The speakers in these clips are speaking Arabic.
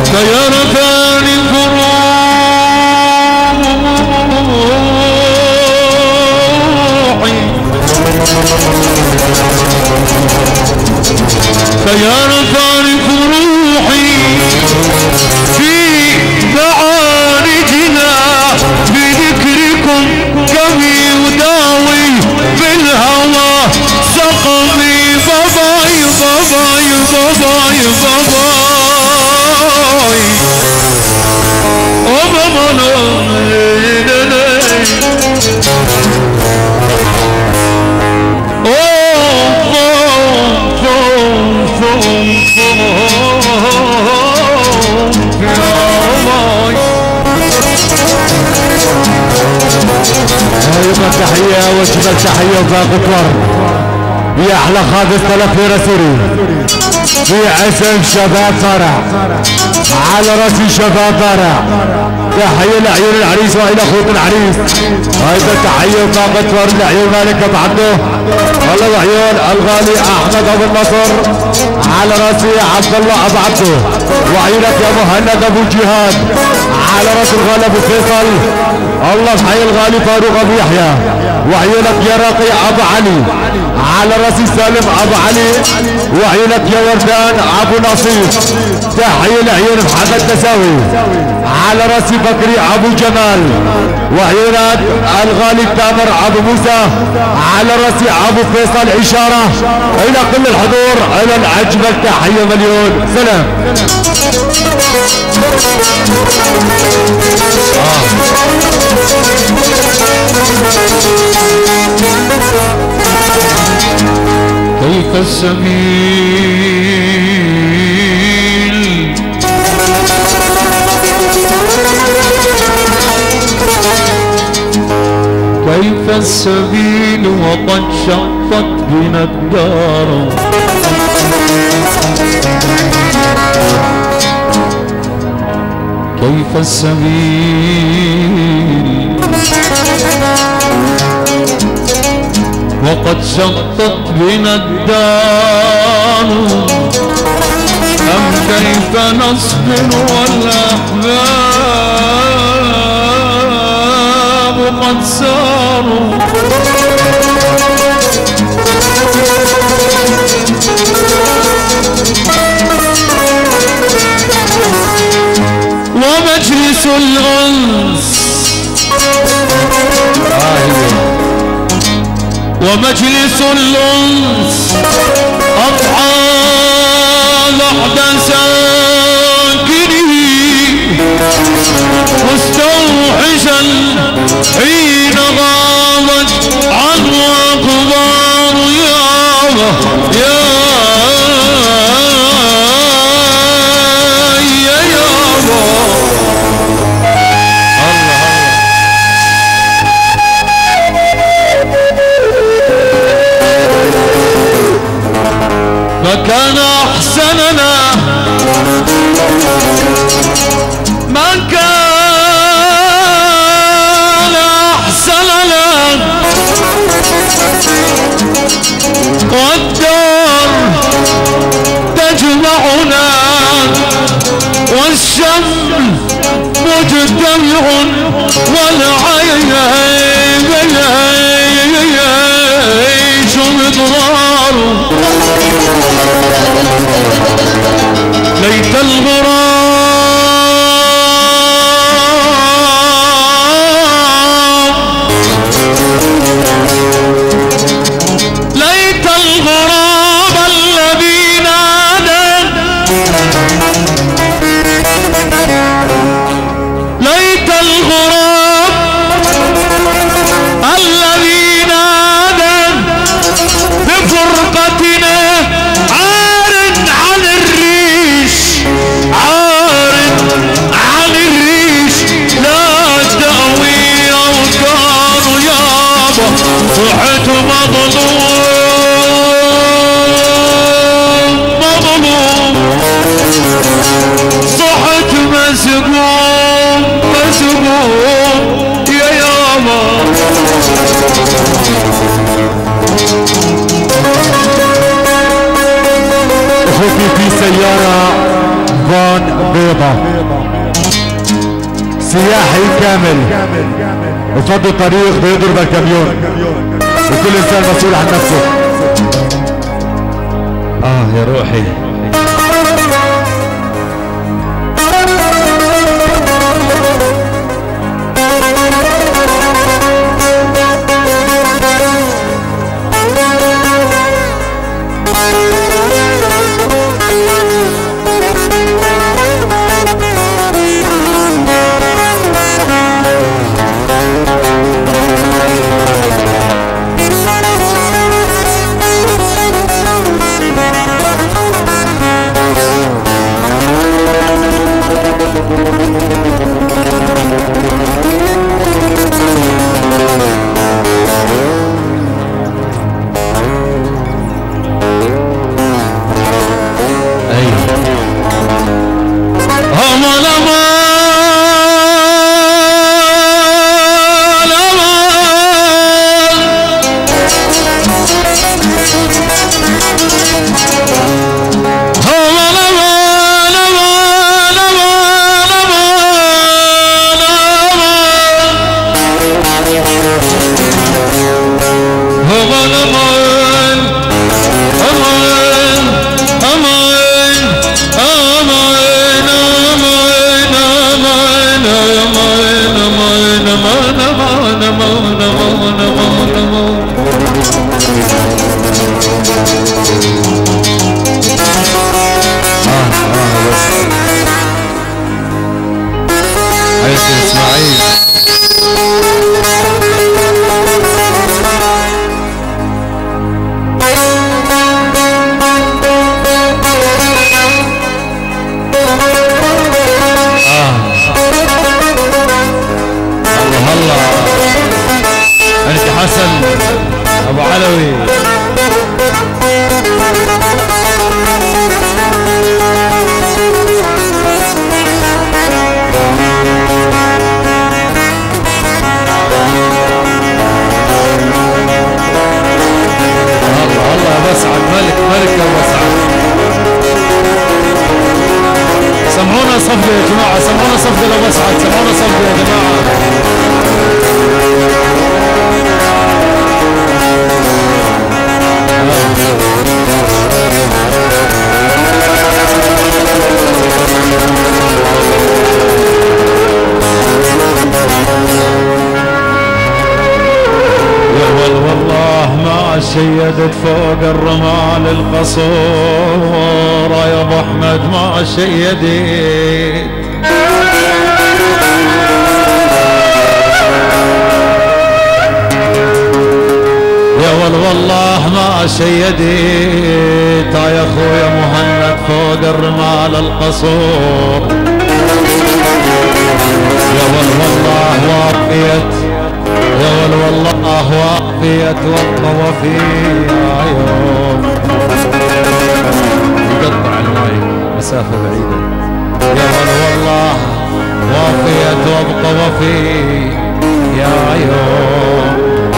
سيرفان فروحي سيرفان فروحي في معارجنا بذكركم كمي وداوي بالهوى سقمي باباي باباي باباي باباي وبابانا تحية وجبة تحية وباقة ورد يا أحلى خالص طلب في رسولي في عسل شباب فرع على راسي شباب فرع تحية لعيون العريس وإلى أخوة العريس أيضا تحية وباقة ورد لعيون مالك أبو عبده والله وعيون الغالي أحمد أبو النصر على راسي عبد الله أبو عبده وعيونك يا مهند أبو جهاد على راس الغالي أبو فيصل الله بحي الغالي فاروق ابو يحيى وعيونك يا راقي ابو علي على راسي سالم ابو علي وعيونك يا وردان ابو نصير تحيه لعيون محمد تساوي على راسي بكري ابو جمال وعيونك الغالي تامر ابو موسى على راسي ابو فيصل اشاره الى كل الحضور الى الاجمل تحيه مليون سلام كيف السبيل كيف السبيل وقد شقت بنا الدار كيف السبيل وقد شقت بنا الدار أم كيف نصبر والأحباب قد ساروا ومجلس الأنس ومجلس الأنس أضحى لحد ساكنه مستوحشا حين غابت عنه أخبار يابا فكان أحسننا ما كان أحسننا والدار تجمعنا والشمل مجتمع والعيش مضرار ليت الغراب ليت الغراب الذي نادى ليت الغراب الذي نادى بفرقتنا صحت مظلوم مظلوم بيضة سياحي كامل وفضي طريق بيضرب الكاميون وكل انسان مسؤول عن نفسه. يا روحي شيدت فوق الرمال القصور يا ابو احمد ما شيدت يا والله ما شيدت يا اخويا مهند فوق الرمال القصور يا والله وافيت يا والله وافيت والطوفي يوم يقطع الماي مسافة بعيدة يا والله وافيت والطوفي يا يوم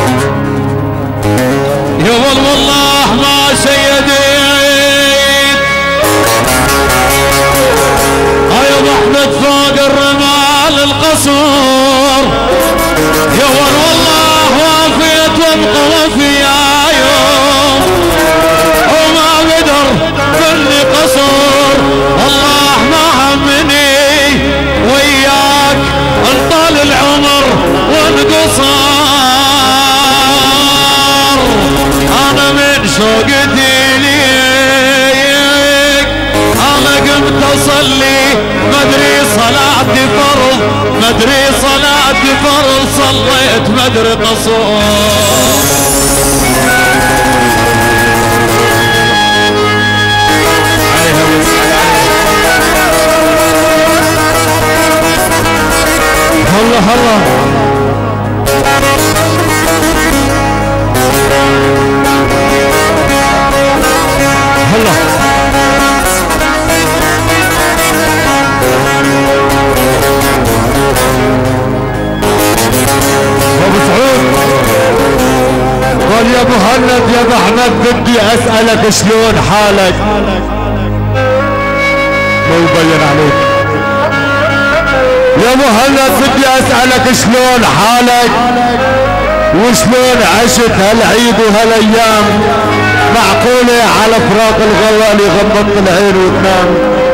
يا والله ما شيدت يا ابو احمد فوق الرمال القصور يا والله وافيت وابقى وفي يا يوم وما قدر مني قصور والله ما همني وياك انطال العمر وانقصار انا من شوقتي ليك انا قمت اصلي مدري صلاتي فرض مدري صلاتي فرض صليت مدري قصور الله الله الله ابو سعود قال يا مهند يا ابو احمد بدي اسالك شلون حالك؟ ما يبين عليك يا مهند بدي اسألك شلون حالك وشلون عشت هالعيد وهالايام؟ معقولة على فراق الغوالي غمضت العين وتنام؟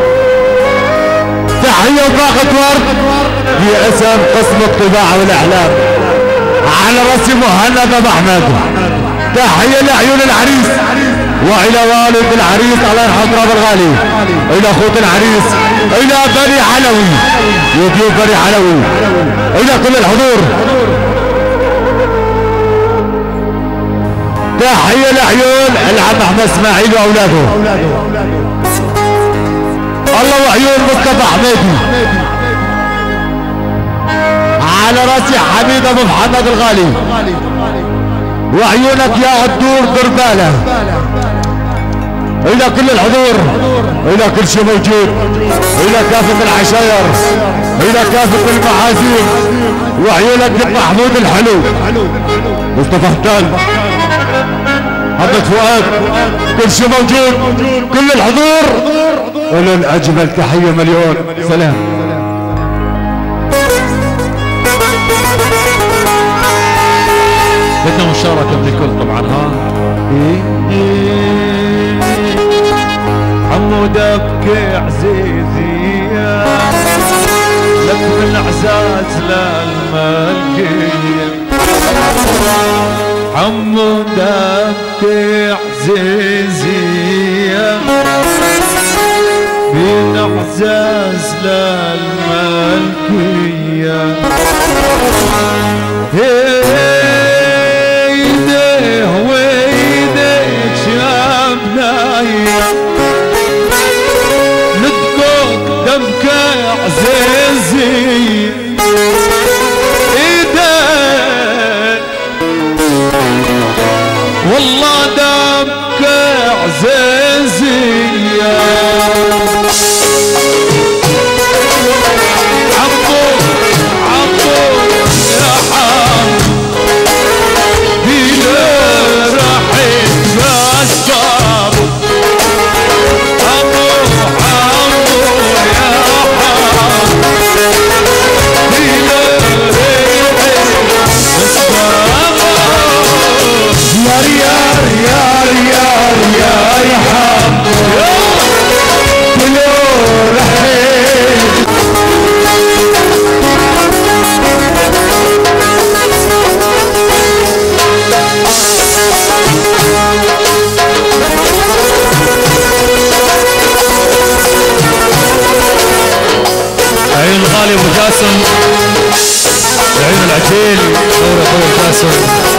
تحية وطاقة ورد باسم قسم الطباعة والاعلام على راسي مهند ابو احمد. تحية لعيون العريس والى والد العريس الله يرحم رب الغالي، الى اخوة العريس، الى بني علوي وضيوف بني علوي، الى كل الحضور. تحية لعيون العم احمد اسماعيل واولاده، الله وعيون مصطفى حميدي. على راسي حميد ابو محمد الغالي، وعيونك يا عدور درباله، الى كل الحضور، الى كل شيء موجود، الى كافة العشاير، الى كافة المحاسين، وعيونك محمود الحلو، مصطفى ختان، محمد فؤاد، كل شيء موجود، كل الحضور، ولن اجمل تحية مليون. سلام. بدنا مشاركة من الكل طبعا. ها عمو دبكي عزيزي لك من عزاز للملكية، عمو دبكي عزيزي من عزاز للملكية. ندقوك دمك عزيزي ايدك والله دمك عزيزي عمو عمو يا حام بينا راحت باسباب عين الغالي ابو جاسم، العين العجيل دور اخوي جاسم.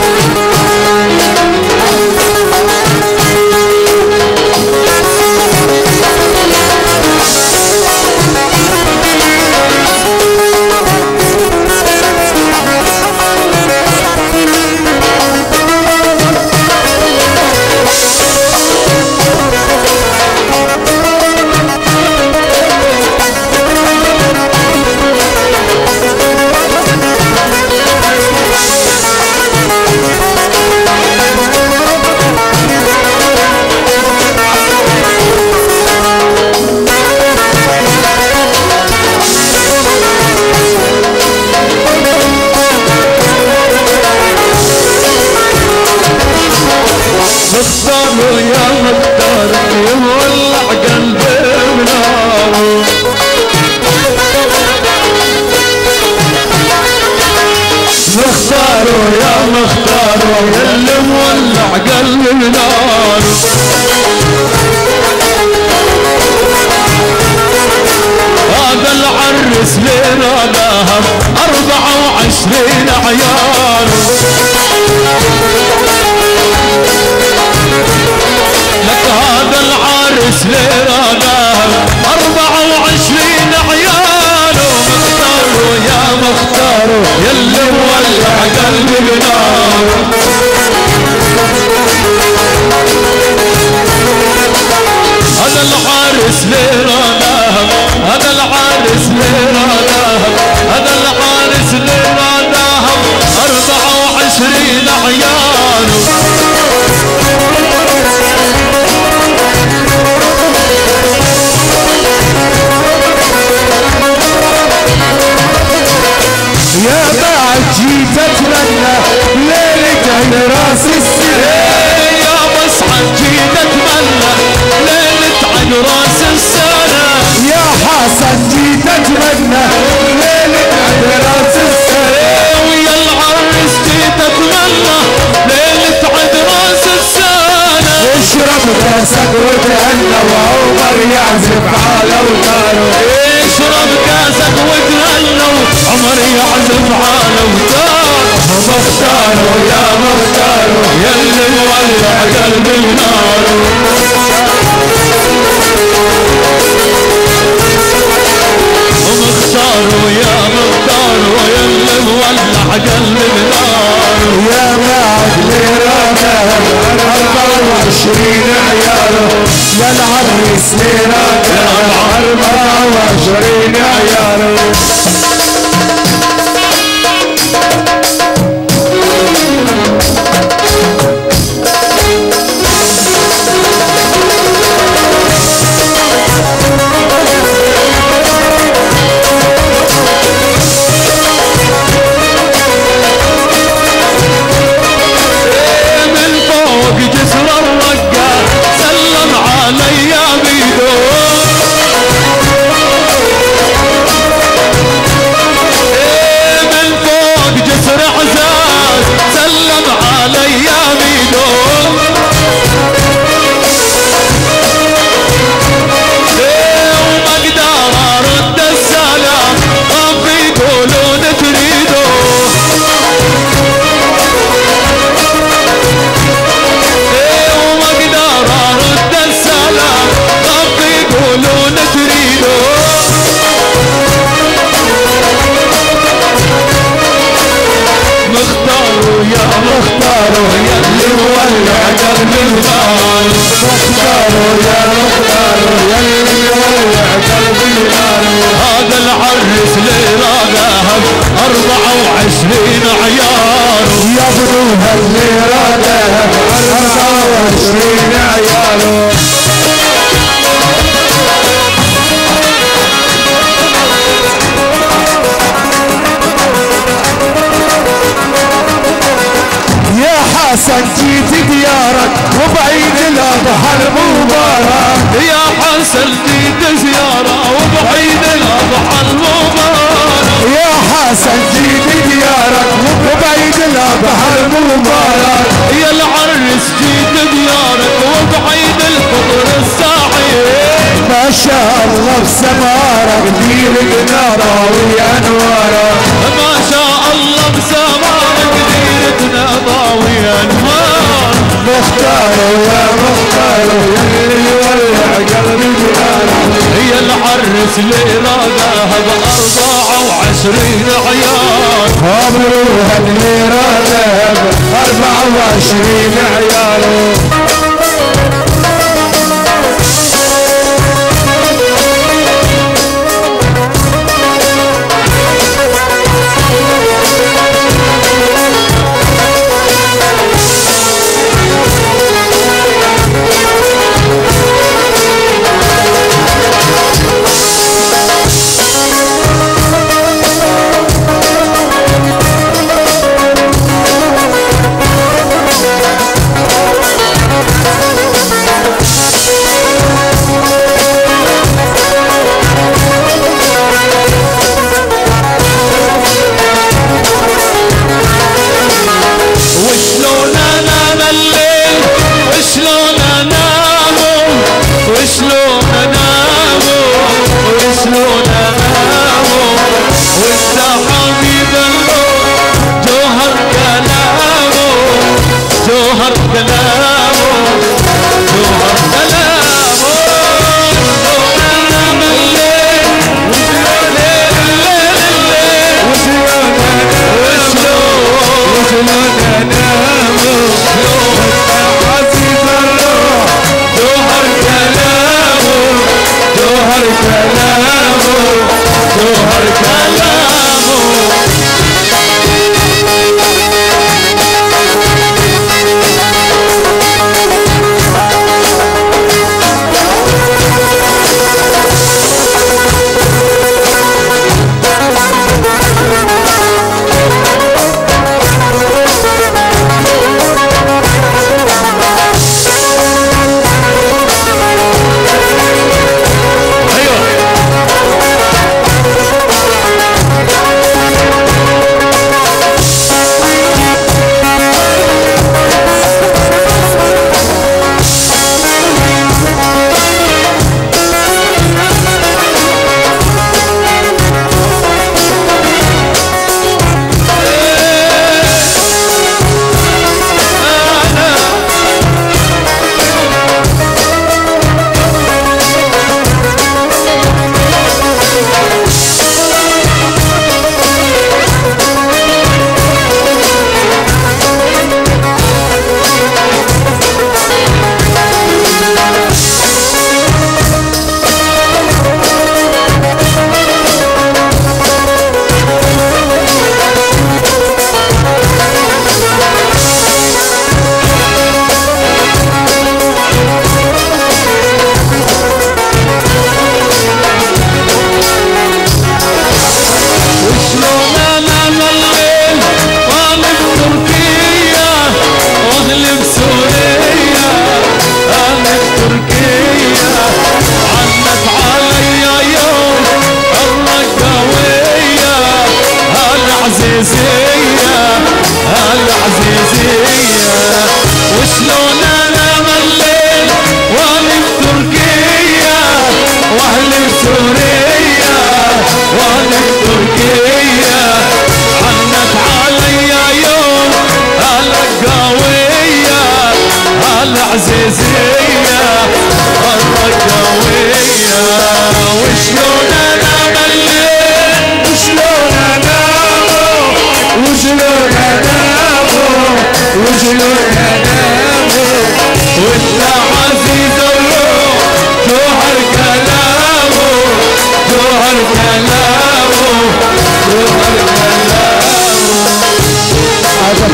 مختار يا مختار يولع قلبي بنار، مختار يا مختار يلي مولع قلبي بنار. هذا العرس لينا ذهب 24 عيال، لك هذا العرس لينا ذهب 24 عيال. مختار يا مختار يلي مولع قلبي بنار، هذا العرس لينا ذهب، هذا العرس لينا ذهب، هذا العرس لينا ذهب 24 عيال. ليرة 24 عيال. هذا العرس ليلة ذهب 24 عيار. يا ابنوها الليلة ذهب 24 عيال. يا حسن جيت ديارك وبعيد الاضحى المبارك. يا حسن جيت زيارة وبعيد الأضحى المبارك. يا حسن جيت ديارك وبعيد الاضحى المبارك. يا العرس جيت ديارك وبعيد الفطر الساحر. ما شاء الله بسمارك ديرك نضاوي انوارك. ما شاء الله بسمارك ديرك نضاوي انوار. مختار يا مختار يلي يولع قلبي جنانك. هي العرس ليلة ذهب 24 عيال. مبروها الليلة ذهب 24 عيال.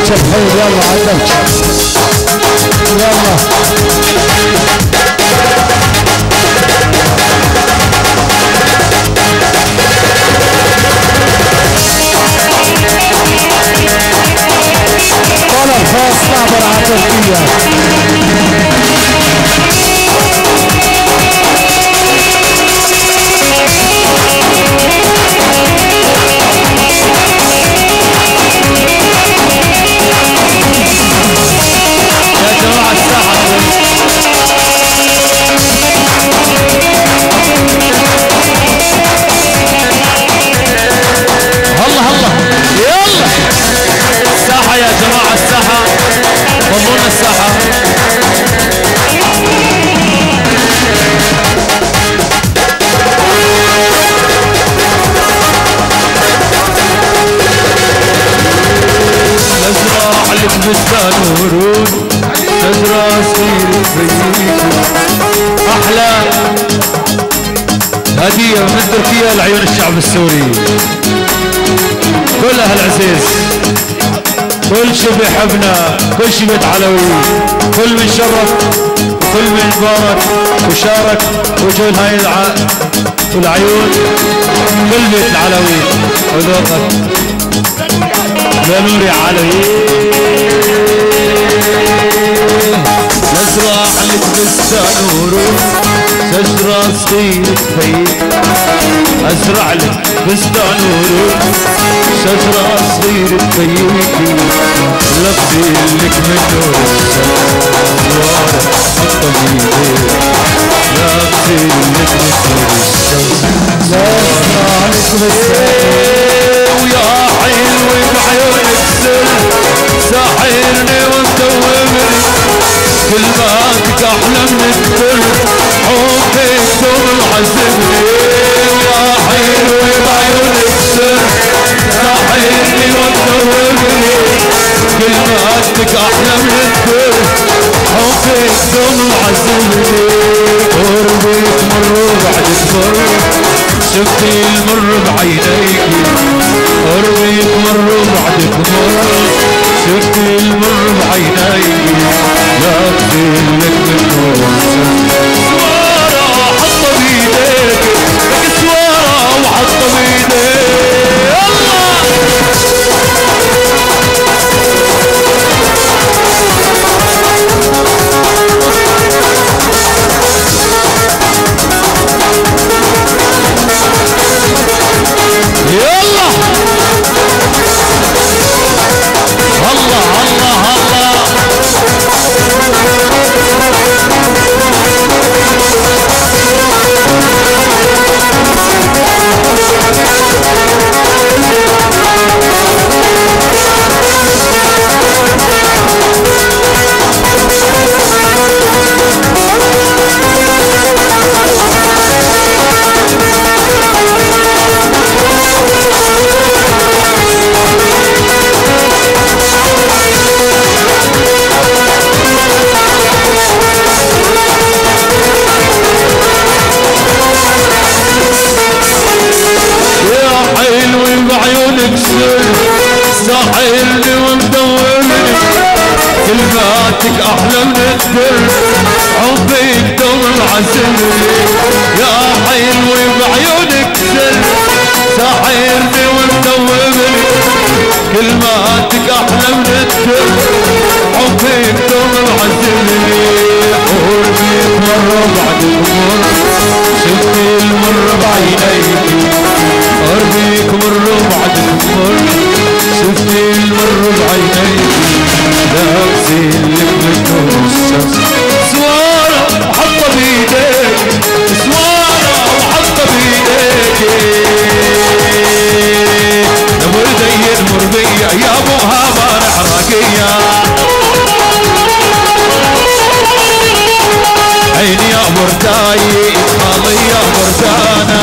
شبحين يلا عندك يلا طلب خاص نعبر على تركيا بستان ورود تزرع صغير بيتكم احلى هديه من تركيا لعيون الشعب السوري كل اهل عزيز كل شي بيحبنا كل شي بيت علوي كل من شرف كل من بارك وشارك وجود هاي والعيون كل بيت العلوي وذوقك يا نوري علوي نزرع لك بستان ورود شجرة صغيرة تفيك ازرع لك بستان ورود شجرة صغيرة تفيكي لبسي لك من نور الشمس حط بيديك لبسي لك من نور الشمس ازرع لك بستان ويا حلوة بعيونك سر ساحرني ومدوبني كلماتك احلى من الدر حبك دوم معذبني ويا حلوة بعيونك سر ساحرني ومدوبني كلماتك احلى من الدر حبك دوم معذبني قربك مر وبعدك مر شفتي المر بعينيكي قربك مر وبعدك مر شفتي المر بعينيكي لا تزيلك من نور سوارة حطة بيديك سوارة وحطة بيديك يلا الله الله الله ساحرني ومدورني كلماتك احلى من الدر حبك دوم معذبني يا حلوة بعيونك سر ساحرني ومدورني كلماتك احلى من الدر حبك دوم معذبني قربك مرة بعدك مر شفتي المر بعينيكي قربك مرة بعدك مر شفتي المر بعينيكي لابسي لك من نور الشمس سوارة وحطة بيديك سوارة وحطة بيديك يا وردي المربية يا مهابة الحراقية عيني يا ورداي خالي يا وردانا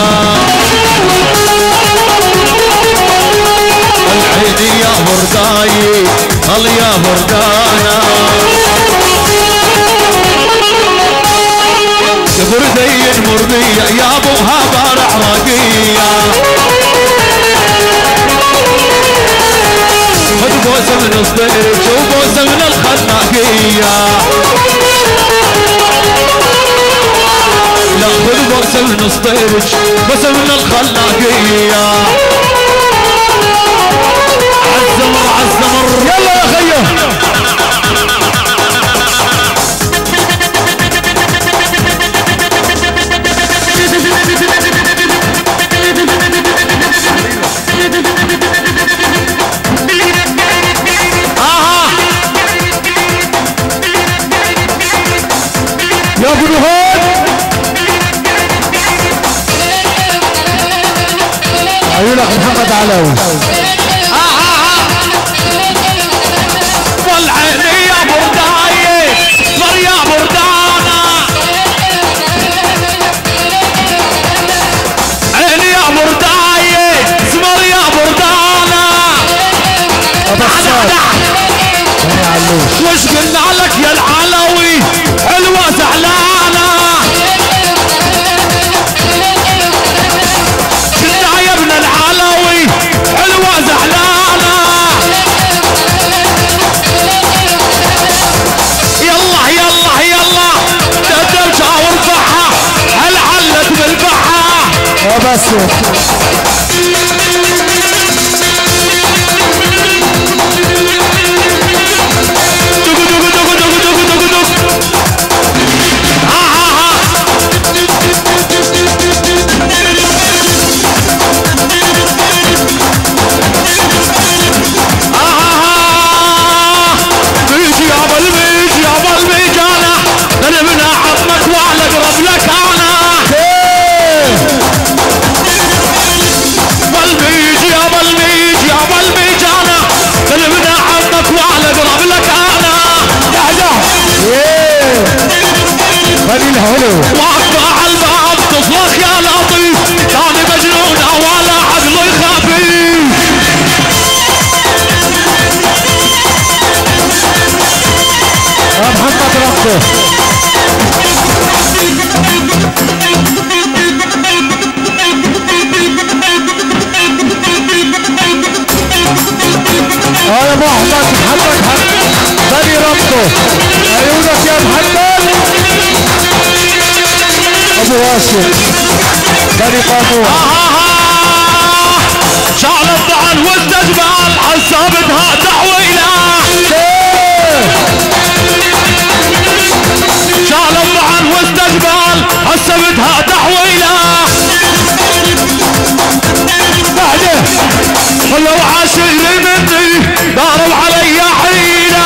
العيني يا ورداي خالي يا وردانا لا خذ بوسه من سطيرج بوسه من الخلاقيه عالزمر عالزمر يلا يا خيه يا ابو نهاد عيونك محمد علاوي والعيني يا بردايه صار يا بردانه عيني يا بردايه صار يا بردانه وش قلنا لك يا العلوي حلوه زعلانه قلنا يا ابن العلوي حلوه زعلانه يلا يلا يلا تقدر شاور بحه هل علت بالبحه يا بس حلو واقفة على الباب تصرخ يا لطيف ثاني مجنونة ولا عقله يخافي يا محمد ربه يا ابو احمد محمد بني ربه عيونك يا محمد ابو واشم بني قانون شعلت عن والتجبال حسابتها تحويله شعلت عن والتجبال حسبتها تحويله بعده خلوا عاشري مني داروا علي حيله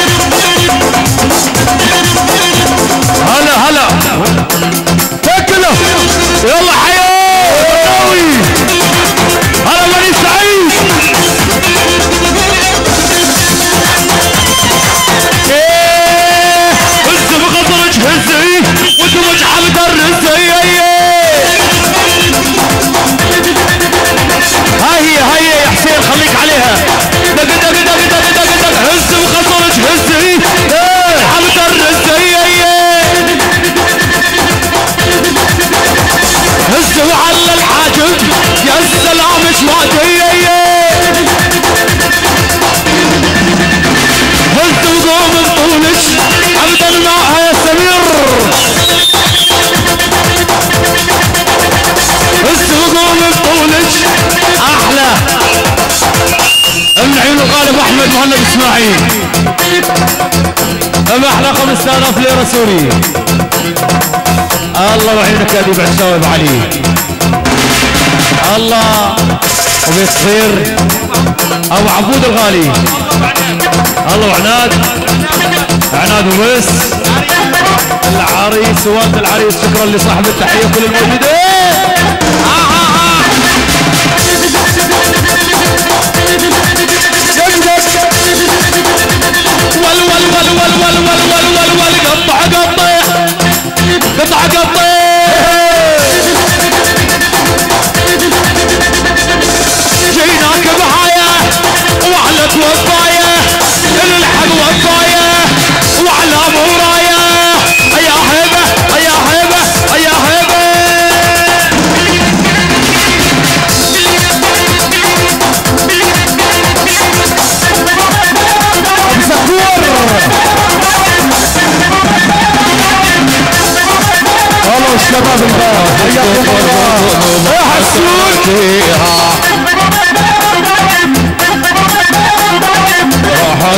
هلا هلا تاكله يلا حيوي هلا بني سعيد ايه هز بخطرج هزي ودمج على الرزي هاي يا حسين خليك عليها دق دق دق دق دق دق هز بخطرج هزي على الرزي هز وعلى الحاجب يا السلام ايش مادي هز وقوم بطولش ابدا معها يا سمير هز وقوم بطولش احلى من عيون الغالب احمد مهند اسماعيل احلى 5000 ليره سوري الله وعينك يا ديب عساوي علي الله وبيت صغير ابو عبود الغالي الله وعناد عناد وبس العريس ووالد العريس شكرا لصاحب التحيه كل الموجودين ول ول ول ول ول ول ول ول ول قطع قطع قطع جيناك بهاية وعلى توفاية الحق وفاية وعلى موراية يا هبة يا هبة يا هبة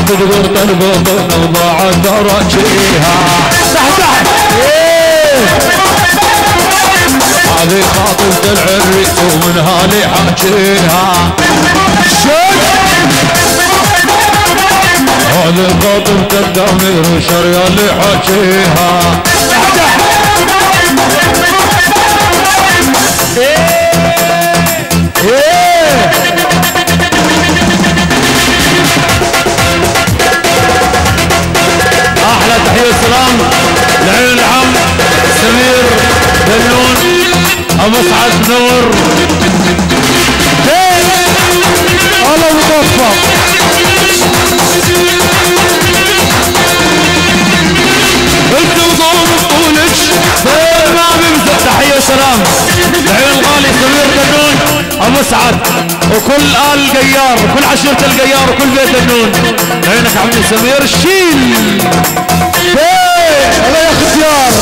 تقدر تنبض وضاعت تراجيها تحت هذه خاطبة العري ومنها لي حاجيها هذه خاطبة الدمير وشريا اللي حاجيها احلى تحيه سلام لعين العم سمير بنون ابو سعد منور الله متوفق انتم قوموا بطولك ما بمزح تحيه سلام لعين الغالي سمير بنون ابو سعد وكل آل القيار وكل عشيرة القيار وكل بيت النون عينك عمي سمير شيل الله يا اختيار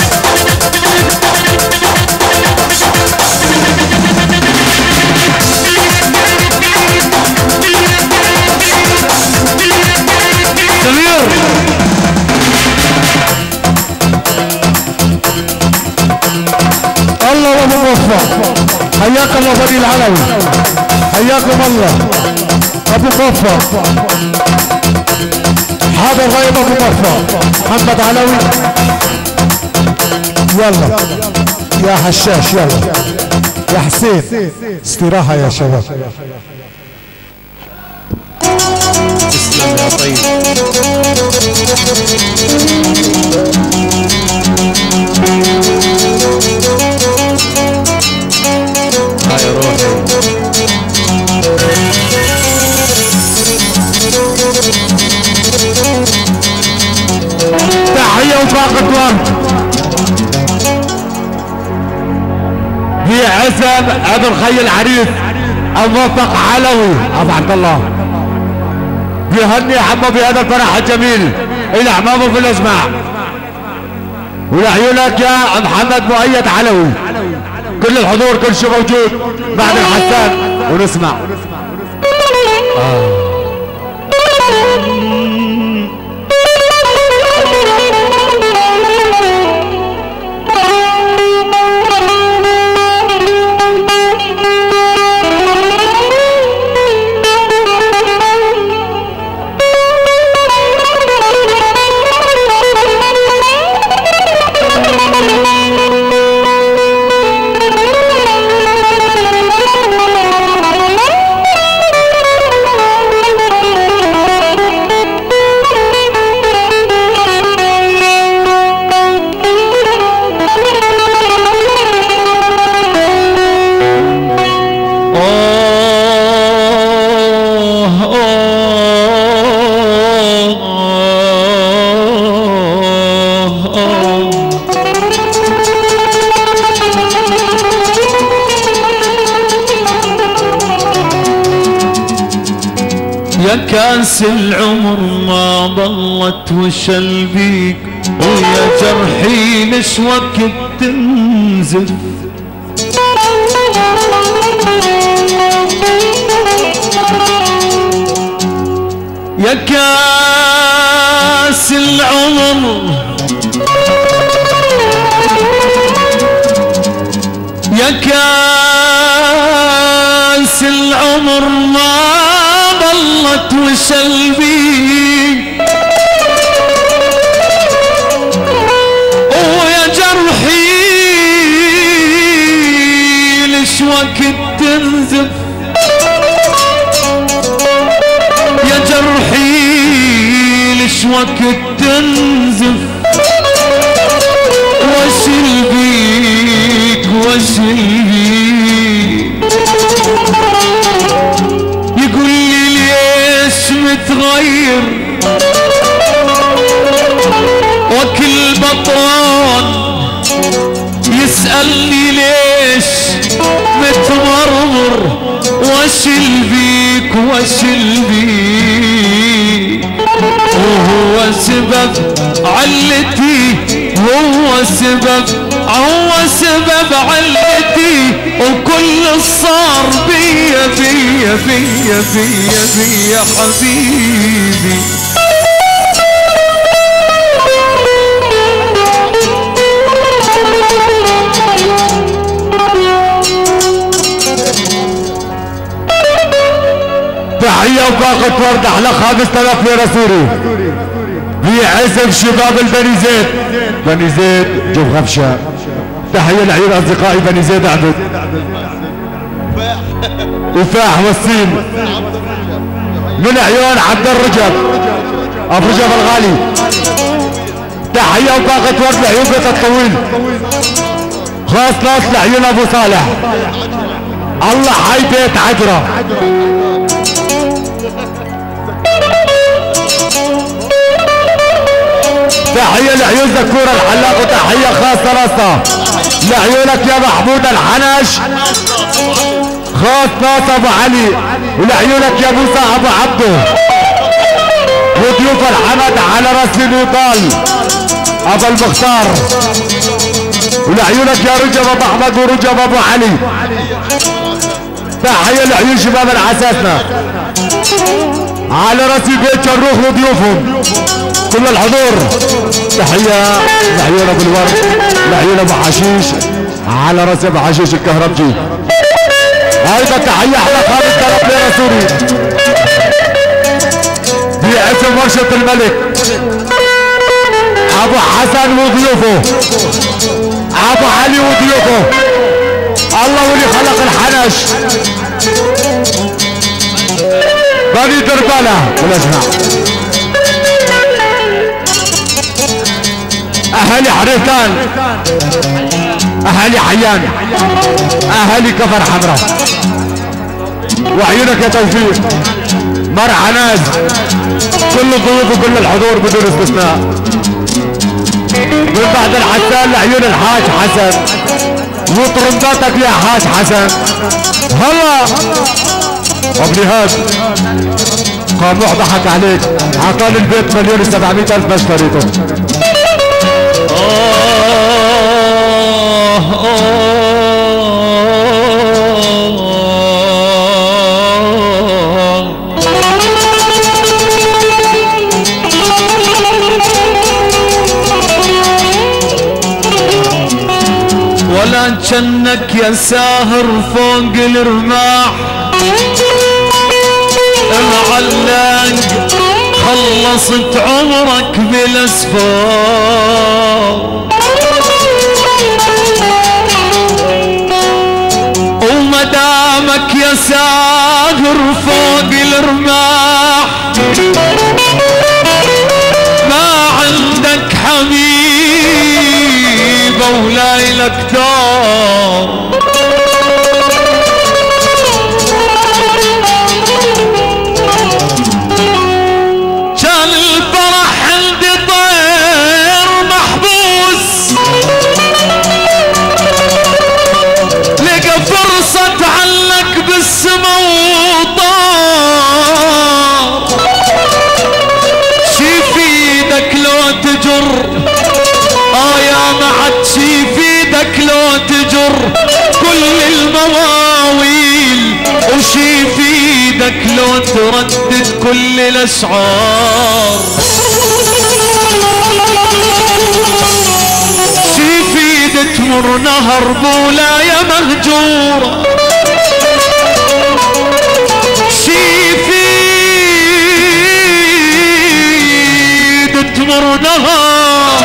سمير الله ابو موفق حياك الله بني العلوي حياكم الله ابو موفق هذا الغيب ابو موفق محمد علوي يلا يا حشاش يلا يا حسين استراحة يا شباب تسلم يا طيب هاي روحي تحية وفاقة ورد في عزم ابو الخي العريس الموفق علوي ابو عبد الله بيهني حمو بهذا الفرح الجميل الى اعمامه في الاسماع ولعيونك يا محمد مؤيد علوي كل الحضور كل شيء موجود بعد الحسان ونسمع يا كاس العمر ما ضلت وشل بيك ويا جرحي ليش وقت تنزف يا كاس العمر يا كاس العمر ما ضلت وسلبي ويا جرحي ليش وقت تنزف يا جرحي ليش وقت تنزف واشل بيك واشل بيك يقول لي ليش متغير وكل بطان يسألني ليش متمرمر واشل بيك واشل بيك وهو سبب علتي هو سبب علتي وكل صار بيا يا حبيبي تحية وباقة ورد على 5000 ليرة سوري في عزم شباب البني زيد. بني زيد جوب غفشة. تحية لعيون أصدقائي بني زيد عبد وفاح والسين من عيون عبد الرجب أبو رجب الغالي. تحية وباقة ورد لعيون بيت الطويل خاص ناس لعيون أبو صالح. الله حي بيت عجرة. تحية لعيون زكورة الحلاق وتحية خاصة راسة لعيونك يا محمود الحنش خاص ناس ابو علي ولعيونك يا موسى ابو عبده وضيوف الحمد على راس الوطال ابو المختار ولعيونك يا رجب ابو احمد ورجب ابو علي. تحية لعيون شباب العساسنا على راس بيت شروخ وضيوفهم كل الحضور. تحية لعيون ابو الورد لعيون ابو حشيش على راس ابو حشيش الكهربجي. ايضا تحية على 5000 ليرة سوري في اسم ورشة الملك ابو حسن وضيوفه ابو علي وضيوفه. الله ولي خلق الحنش بني دربالة والازهار. اهالي حريتان اهالي حيان اهالي كفر حمراء وعيونك يا توفيق مرعى ناز كل الضيوف وكل الحضور بدون استثناء. من بعد الحسان لعيون الحاج حسن وطرمباتك يا حاج حسن. هلا ابو نهاد قاموح ضحك عليك عطاني البيت 1,700,000 ما اشتريته. ولا جنك يا ساهر فوق الرماح العلاق خلصت عمرك بالاسفار ومدامك يا ساهر فوق الرماح ما عندك حبيب وليلك دار. كان الفرح عندي طير محبوس لقى فرصة تعلق بالسما وطار. شي في ايدك لو تجر يا معد شي في ايدك لو تجر كل المواويل وشي في ايدك لو تردد كل الاشعار. شي في ايدك تمر نهر بولاية مهجورة. شي في ايدك تمر نهر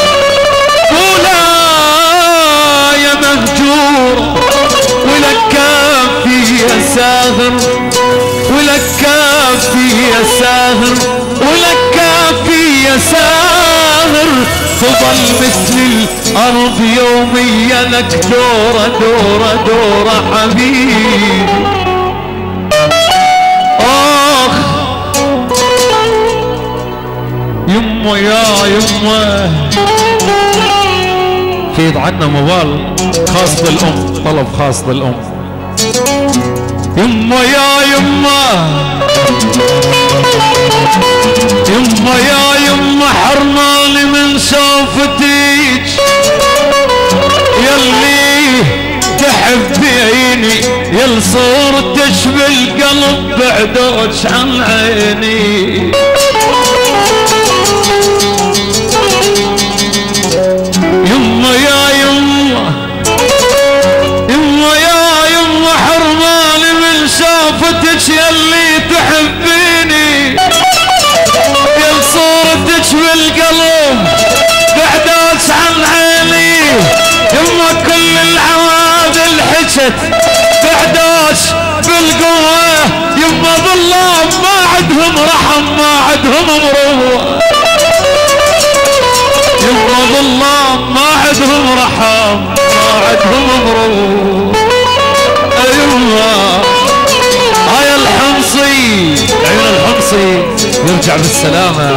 بولاية مهجورة ولك كافي يا ساهر ولك كافي يا ساهر ولك كافي يا ساهر تظل مثل الارض يوميا لك دورة دورة دورة حبيبي. اخ يمه يا يمه في عندنا موبايل خاص بالام طلب خاص للام. يمه يا يمه يمه يا يمه حرماني من شوفتيك يلي تحبيني يلي يل صورتش بالقلب بعدوش عن عيني يما يا يما يما يا يما حرماني من شافتك يلي تحبيني يل صورتك بالقلب بعدوش عن عيني يما كل العوادل حجت بعدوش بالقوة يما بالله ما عندهم رحم ما عندهم مروة يما بالله ما عندهم رحم ما عندهم مروة ايوه هاي الحمصي عيون الحمصي يرجع بالسلامة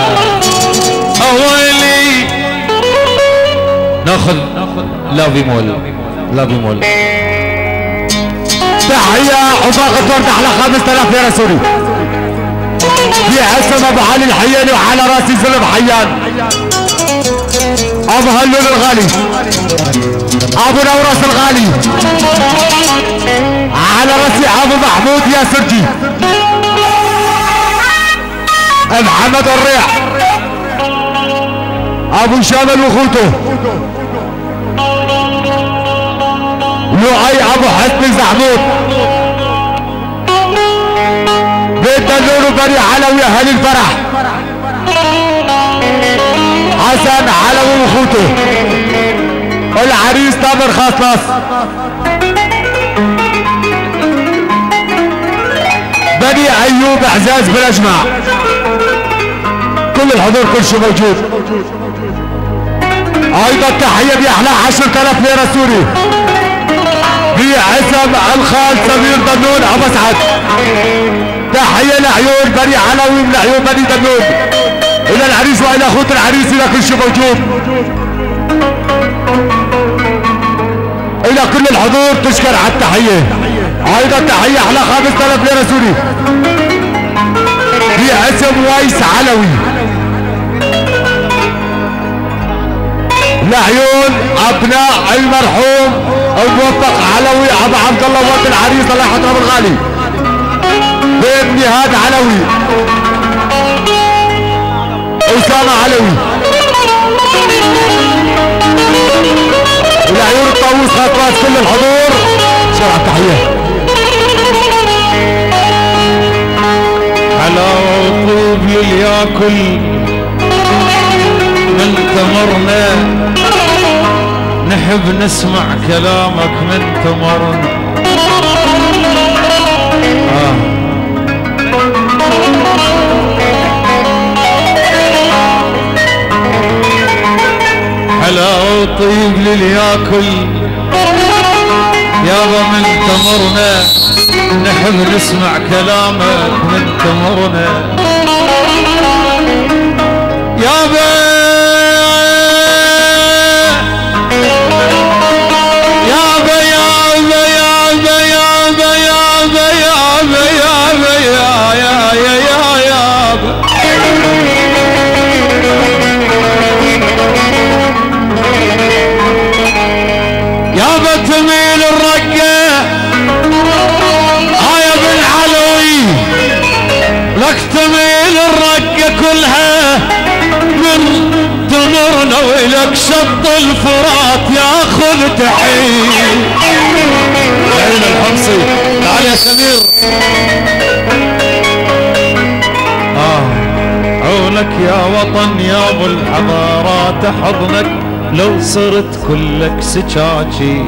اويلي ناخذ لا بيمول لا بيمول تحية وباقة ورد على 5000 ليرة سوري في حسن ابو علي الحياني وعلى راسي سلم حيان ابو هلول الغالي ابو نورس الغالي على راسي ابو محمود يا سرجي محمد الريع ابو شامل وخوته لؤي ابو حسن زحمود بيت دلول وبني علوي اهل الفرح حسن علوي وخوته العريس تامر خاصلاص بني ايوب اعزاز بالاجمع كل الحضور كل شيء موجود ايضا تحيه باحلى 10000 ليره سوري بعزم الخال سمير دنون ابو اسعد تحيه لعيون بني علوي من عيون بني دنون الى العريس والى اخوة العريس الى كل شيء موجود الى كل الحضور تشكر على التحيه ايضا تحيه على 5000 ليره سوري بعزم ويس علوي لعيون ابناء المرحوم الموفق علوي ابو عبد الله ولد العريس الله يحضره بالغالي بابن نهاد علوي اسامه علوي ولعيون الطاووس خاطرات كل الحضور شرع التحيه حلاوة وطوب للياكل من تمرنا نحب نسمع كلامك من تمرنا حلاوة وطيب للياكل يابا من تمرنا نحب نسمع كلامك من تمرنا يابا يابا يابا يابا يابا يابا يابا يابا يا يا يا يابا يابا تميل الرقة هاي ابن علوي لك تميل الرقة كلها من تمرنا ولك شط الفرات ياخذ تحية عين الحمصي تعال يا سمير عونك يا وطن يا ابو الحضارات حضنك لو صرت كلك سجاجي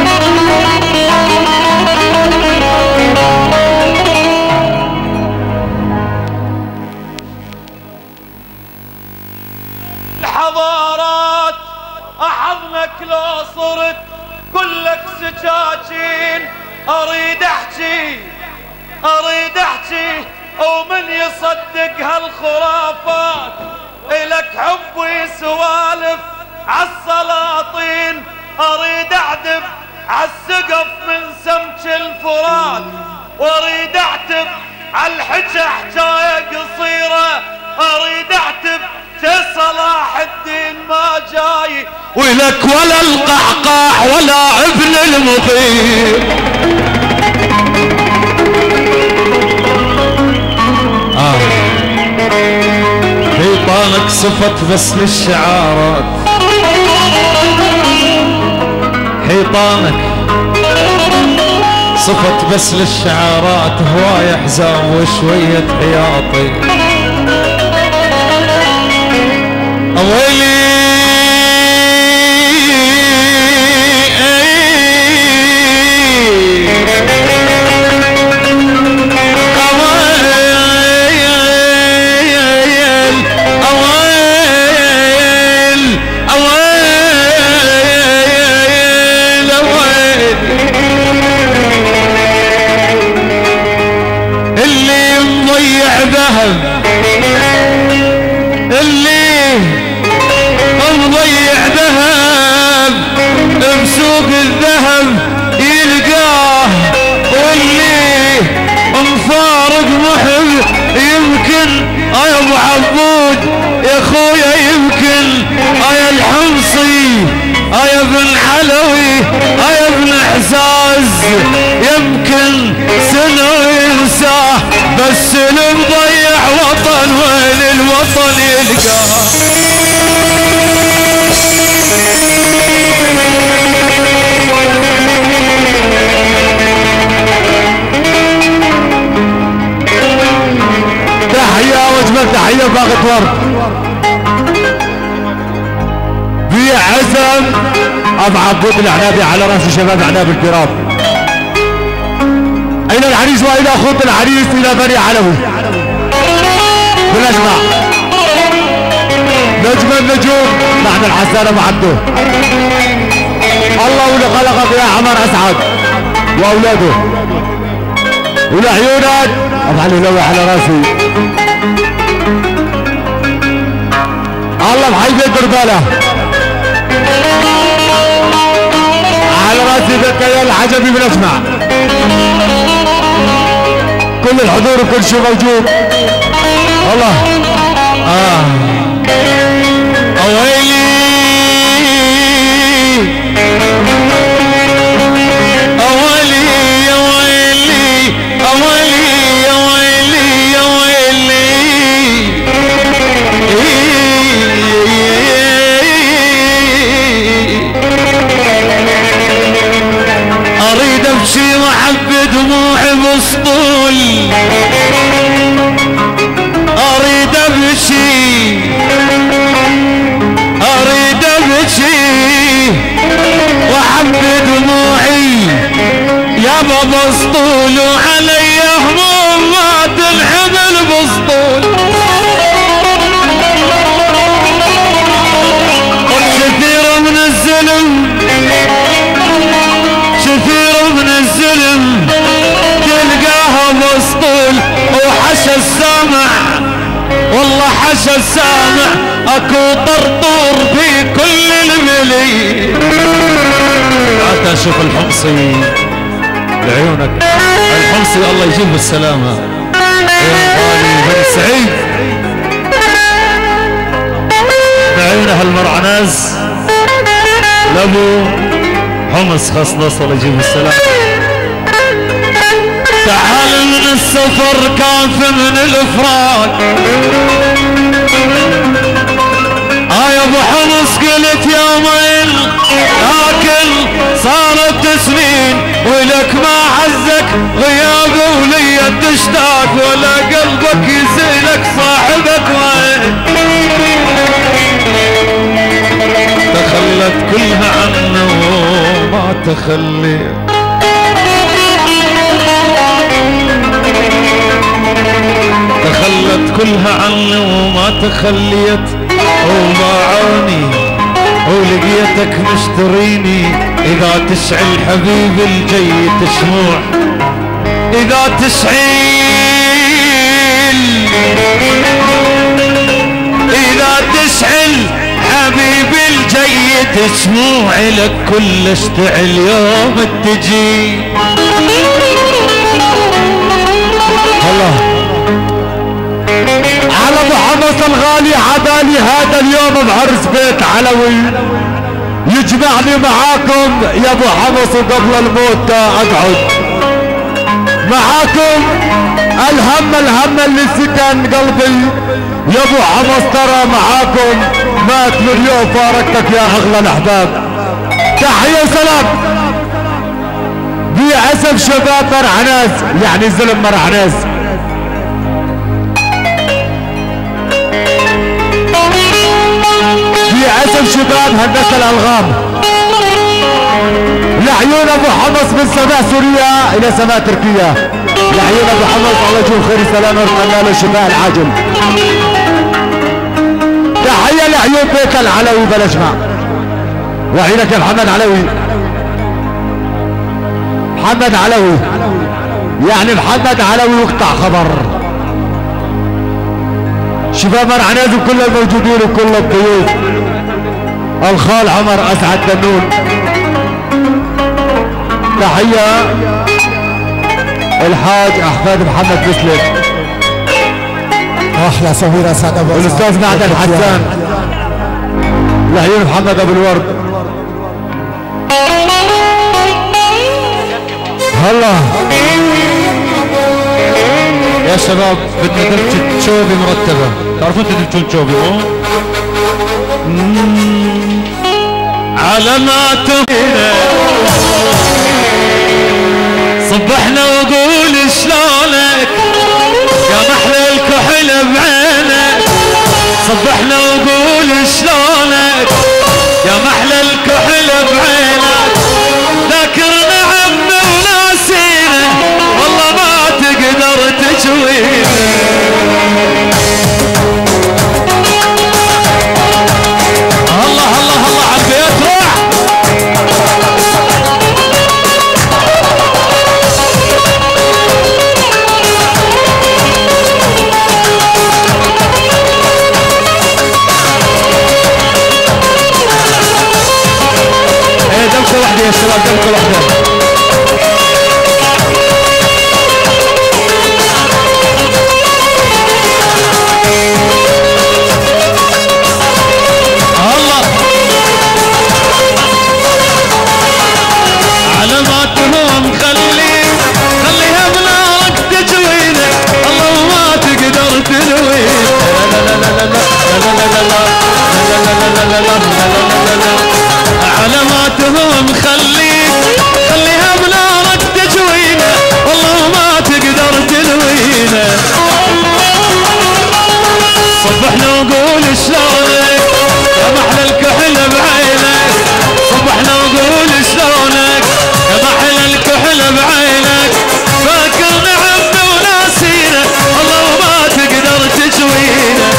الحضارات احضنك لو صرت كلك سجاجين اريد احكي ومن يصدق هالخرافات الك حب وسوالف عالسلاطين اريد اعدب عالسقف من سمك الفرات واريد اعتب عالحكى حكايه قصيره اريد اعتب صلاح الدين ما جاي ولك ولا القحقاح ولا ابن المطير صفت بس للشعارات حيطانك صفت بس للشعارات هواي حزام وشوية حياطي أولي اللي مضيع ذهب بسوق الذهب يلقاه واللي مفارق محب يمكن يا ابو عبود يا خويا يمكن يا الحمصي يا ابن علوي يا ابن احزاز يمكن سنه ينساه بس المضيع وطن وين الوطن يلقاه تحية واجمل تحية باغت ورد في عزم ابو عبود العنابي على راس شباب عناب الكرام. اين العريس والى خط العريس الى بني علوي بالاجمع نجم النجوم نحن الحسان ابو عبده الله واللي خلقك يا عمر اسعد واولاده ولعيونك ابو علي لوي على راسي الله بحي بيت درباله على راسي بيت كيال العجبي بالاجمع كل الحضور وكل شيء موجود الله اويلي اويلي يا ويلي اويلي يا ويلي يا ويلي اريد ابكي واحب دموعي بسطول اريد ابكي اريد ابكي واحب دموعي يا بابا اسطول وعلي هموم ما تنحمل بسطول كثير من الظلم كثير من الظلم تلقاها مسطول وحشى السامع والله حشى السامع اكو طرطور في كل الملي حتى اشوف الحمصي بعيونك الحمصي الله يجيب السلامة يا غالي بن سعيد بعيونه هالمرعناز لابو حمص خصلص الله يجيب السلامة تعال من السفر كاف من الافراق يا ابو حمص قلت يومين لكن صارت سنين ولك ما عزك غيابي ولي تشتاق ولا قلبك يزيلك صاحبك وين تخلت كلها عنه وما تخليت تخلت كلها عني وما تخليت وباعوني ولقيتك مشتريني اذا تشعل حبيبي الجيد شموع اذا تشعل حبيبي الجيد شموع لك كل اشتعل يوم تجي الله على ابو حمص الغالي عبالي هذا اليوم بعرس بيت علوي يجمعني معاكم يا ابو حمص وقبل الموت اقعد معاكم الهم اللي سكن قلبي يا ابو حمص ترى معاكم مات مليون فارقتك يا اغلى الاحباب. تحيه وسلام. باسم شباب مرعناس يعني زلم مرعناس. باسم شباب هندسه الالغام لعيون ابو حمص من سماء سوريا الى سماء تركيا. لعيون ابو حمص الله يجزيه خير السلامه ونتمنى له الشفاء العاجل. تحيه لعيون بيت العلوي بلا جمع. وعينك يا محمد علوي. محمد علوي يعني محمد علوي وقطع خبر. شباب مرعناز وكل الموجودين وكل الضيوف. الخال عمر اسعد دنون. تحيه الحاج احمد محمد مسلم. احلى صغيره سعد ابو والاستاذ معدن حسان. لعيون محمد ابو الورد. هلا يا شباب بدنا درجة شوبي مرتبة. تعرفون تدرجون شوبي مو؟ علاماته صبحنا وقول شلونك يا محلى الكحل بعينك. صبحنا وقول شلونك يا محلى الكحل بعينك. ذاكرنا عمنا وناسينا والله ما تقدر تجوينا. الله الله الله عالبيت روح. دمكة واحدة يا شباب دمكة واحدة. الله علاماتهم خليها بنارك تجوينا. الله ما تقدر تلوينا. لا لا لا لا لا لا لا لا لا لا لا. علاماتهم خليها بنارك تجوينا. والله ما تقدر تلوينا. صبحنا وقول شلونك يا محلى الكحل بعينك. صبحنا وقول شلونك يا محلى الكحل بعينك. فاكرنا عمنا وناسينا والله ما تقدر تجوينا.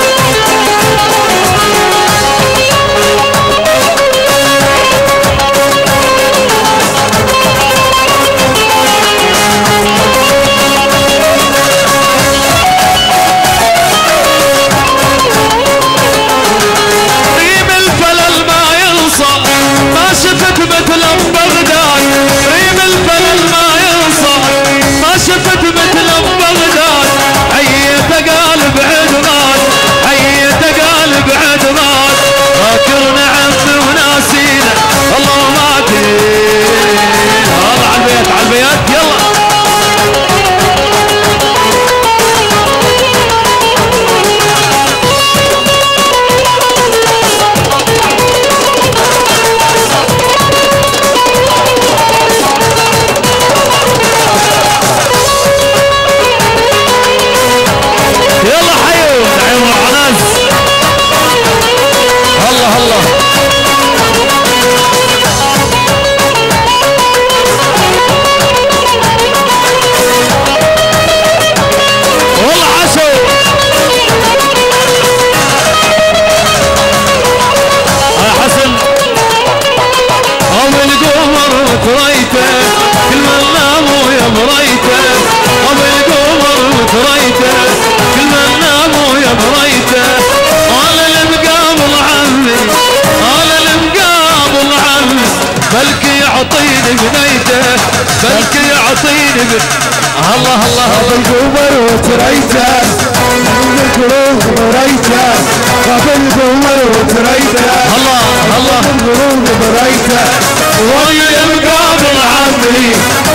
الله الله بالقمر وتريته بالقلوب بريته بالقمر وتريته الله الله بالقلوب بريته ويا المقابل عمي